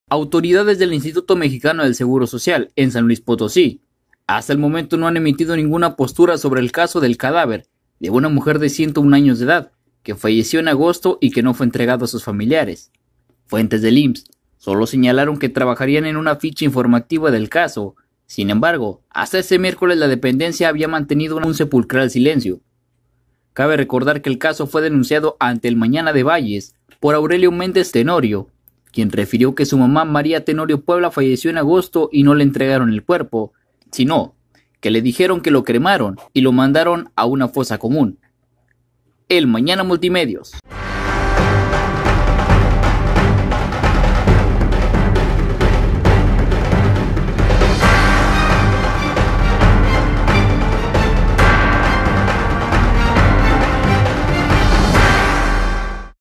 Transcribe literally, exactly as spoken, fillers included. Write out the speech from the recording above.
Autoridades del Instituto Mexicano del Seguro Social en San Luis Potosí hasta el momento no han emitido ninguna postura sobre el caso del cadáver de una mujer de ciento un años de edad que falleció en agosto y que no fue entregado a sus familiares. Fuentes del I M S S solo señalaron que trabajarían en una ficha informativa del caso. Sin embargo, hasta ese miércoles la dependencia había mantenido un sepulcral silencio. Cabe recordar que el caso fue denunciado ante el Mañana de Valles por Aurelio Méndez Tenorio, quien refirió que su mamá María Tenorio Puebla falleció en agosto y no le entregaron el cuerpo, sino que le dijeron que lo cremaron y lo mandaron a una fosa común. El Mañana Multimedios.